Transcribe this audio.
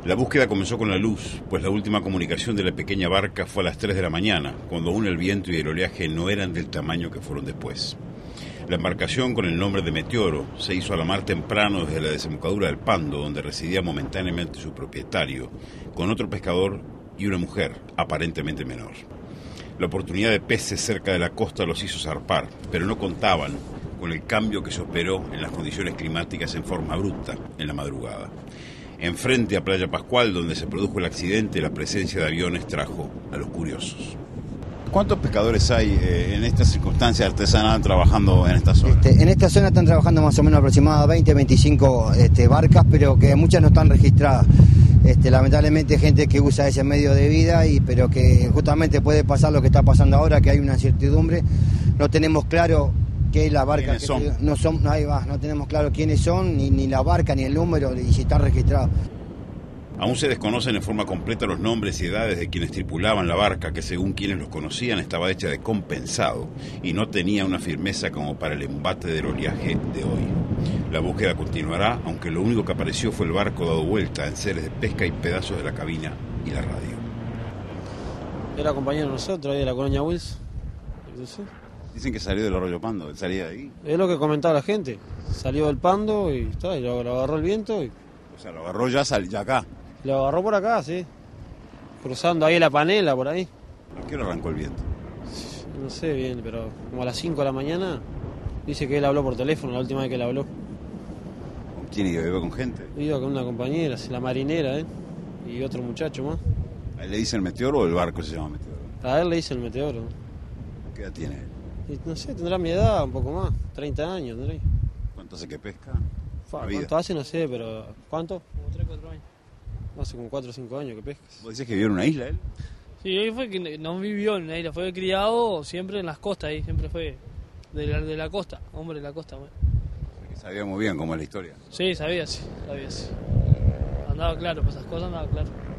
La búsqueda comenzó con la luz, pues la última comunicación de la pequeña barca fue a las 3 de la mañana, cuando aún el viento y el oleaje no eran del tamaño que fueron después. La embarcación, con el nombre de Meteoro, se hizo a la mar temprano desde la desembocadura del Pando, donde residía momentáneamente su propietario, con otro pescador y una mujer, aparentemente menor. La oportunidad de peces cerca de la costa los hizo zarpar, pero no contaban con el cambio que se operó en las condiciones climáticas en forma abrupta en la madrugada. Enfrente a Playa Pascual, donde se produjo el accidente, la presencia de aviones trajo a los curiosos. ¿Cuántos pescadores hay en estas circunstancias artesanales trabajando en esta zona? En esta zona están trabajando más o menos aproximadamente 25 barcas, pero que muchas no están registradas. Lamentablemente gente que usa ese medio de vida, pero que justamente puede pasar lo que está pasando ahora, que hay una incertidumbre. No tenemos claro qué es la barca. No tenemos claro quiénes son, ni la barca, ni el número, y si está registrado. Aún se desconocen en forma completa los nombres y edades de quienes tripulaban la barca, que según quienes los conocían estaba hecha de compensado y no tenía una firmeza como para el embate del oleaje de hoy. La búsqueda continuará, aunque lo único que apareció fue el barco dado vuelta, enseres de pesca y pedazos de la cabina y la radio. Era compañero de nosotros, ahí de la colonia Wills. Dicen que salió del Arroyo Pando, salía de ahí. Es lo que comentaba la gente. Salió del Pando y lo agarró el viento. O sea, lo agarró ya acá. Lo agarró por acá, sí. Cruzando ahí la Panela, por ahí. ¿A qué hora arrancó el viento? No sé bien, pero como a las 5 de la mañana. Dice que él habló por teléfono la última vez que él habló. ¿Con quién iba? ¿Iba con gente? Iba con una compañera, la marinera, y otro muchacho más. ¿A él le dicen Meteoro o el barco se llama Meteoro? A él le dice el Meteoro. ¿Qué edad tiene él? Y no sé, tendrá mi edad, un poco más, 30 años tendrá. ¿Cuánto hace que pesca? ¿Cuánto hace? No sé, pero ¿cuánto? Como 3 o 4 años. Hace como 4 o 5 años que pesca. ¿Vos decís que vivió en una isla él? Sí, él fue que no vivió en una isla, fue criado siempre en las costas ahí, siempre fue de la costa, hombre de la costa. Bueno. Que sabía muy bien cómo es la historia. Sí, sabía, sí. Andaba claro, pues esas cosas andaba claro.